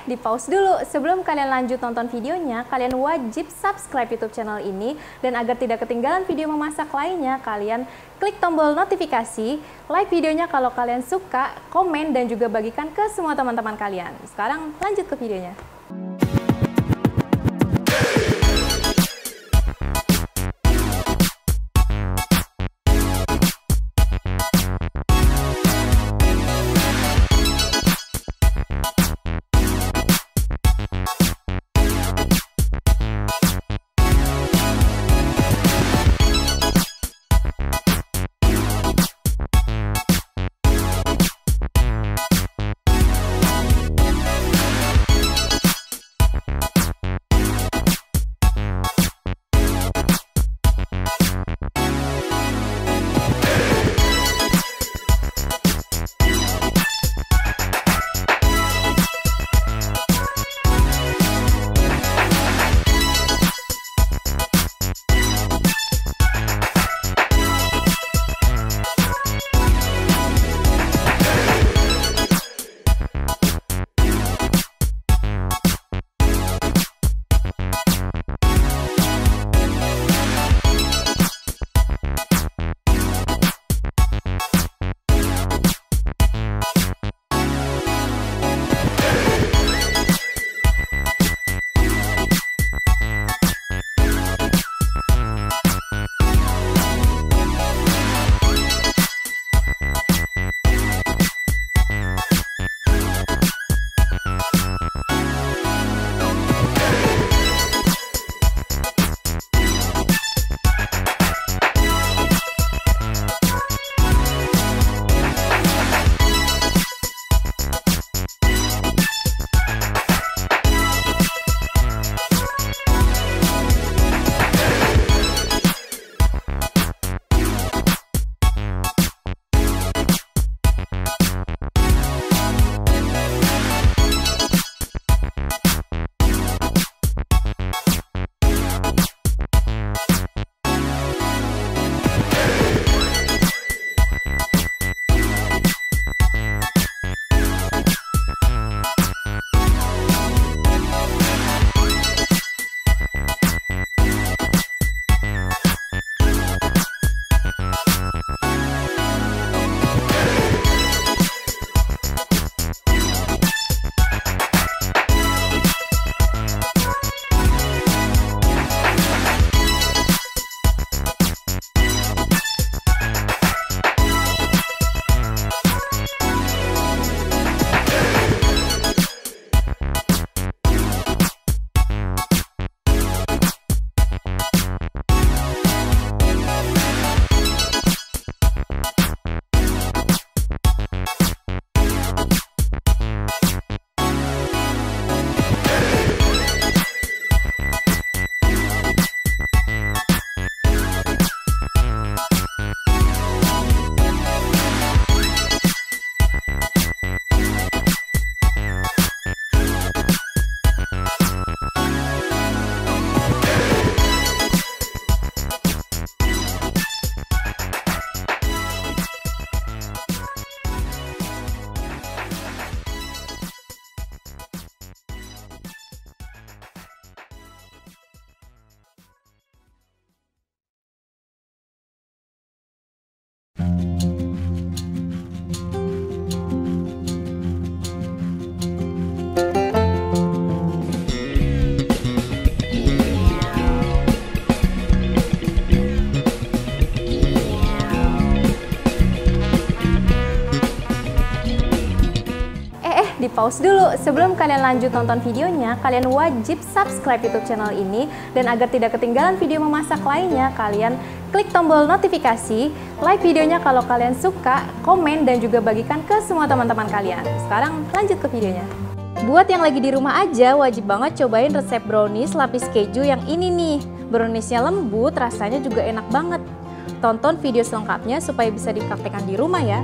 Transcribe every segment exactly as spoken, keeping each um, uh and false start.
di pause dulu. Sebelum kalian lanjut nonton videonya, kalian wajib subscribe YouTube channel ini. Dan agar tidak ketinggalan video memasak lainnya, kalian klik tombol notifikasi, like videonya kalau kalian suka, komen, dan juga bagikan ke semua teman-teman kalian. Sekarang lanjut ke videonya. Di pause dulu. Sebelum kalian lanjut nonton videonya, kalian wajib subscribe YouTube channel ini. Dan agar tidak ketinggalan video memasak lainnya, kalian klik tombol notifikasi, like videonya kalau kalian suka, komen, dan juga bagikan ke semua teman-teman kalian. Sekarang lanjut ke videonya. Buat yang lagi di rumah aja, wajib banget cobain resep brownies lapis keju yang ini nih. Browniesnya lembut, rasanya juga enak banget. Tonton video selengkapnya supaya bisa dipraktekkan di rumah ya.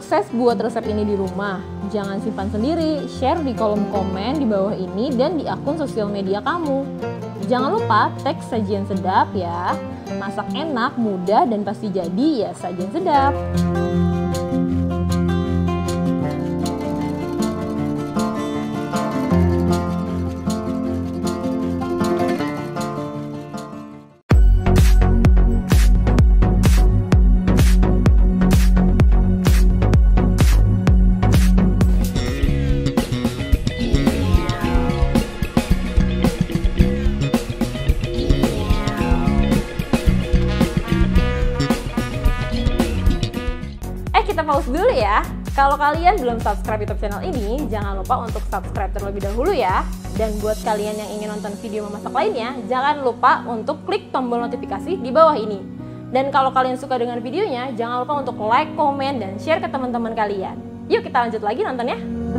sukses buat resep ini di rumah. Jangan simpan sendiri, share di kolom komen di bawah ini dan di akun sosial media kamu. Jangan lupa tag sajian sedap ya. Masak enak, mudah, dan pasti jadi ya sajian sedap. Kita pause dulu ya. Kalau kalian belum subscribe YouTube channel ini, jangan lupa untuk subscribe terlebih dahulu ya. Dan buat kalian yang ingin nonton video memasak lainnya, jangan lupa untuk klik tombol notifikasi di bawah ini. Dan kalau kalian suka dengan videonya, jangan lupa untuk like, komen, dan share ke teman-teman kalian. Yuk kita lanjut lagi nontonnya.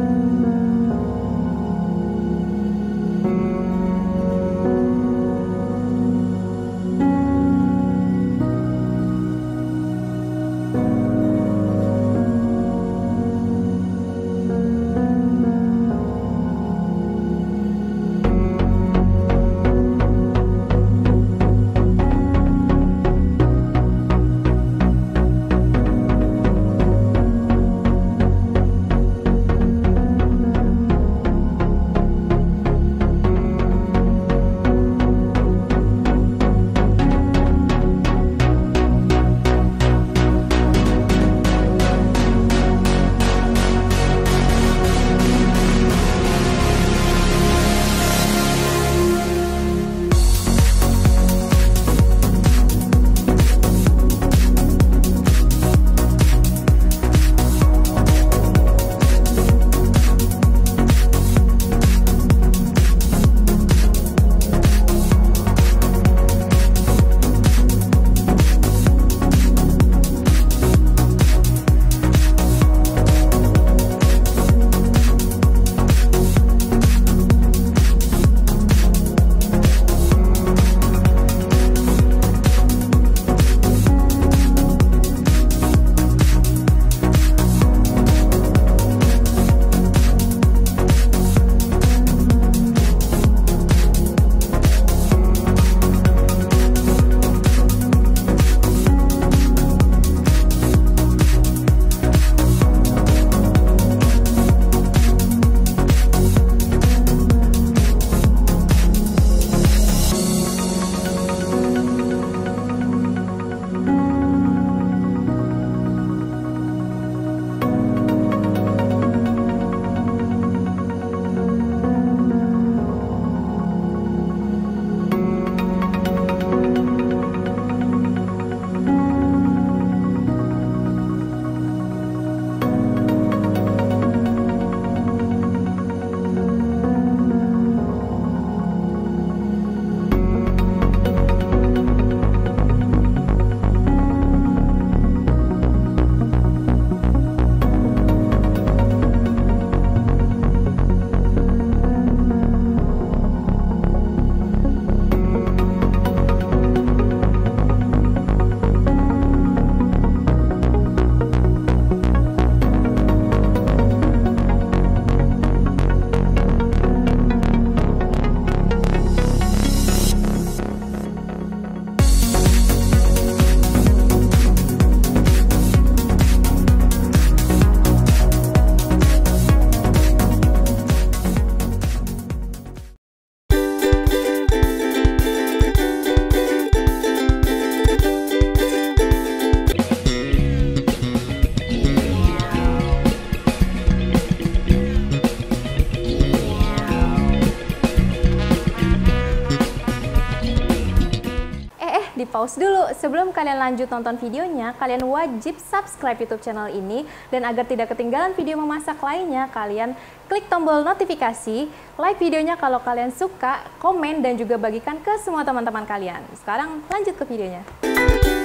di pause dulu. Sebelum kalian lanjut nonton videonya, kalian wajib subscribe YouTube channel ini, dan agar tidak ketinggalan video memasak lainnya, kalian klik tombol notifikasi, like videonya kalau kalian suka, komen, dan juga bagikan ke semua teman-teman kalian. Sekarang lanjut ke videonya.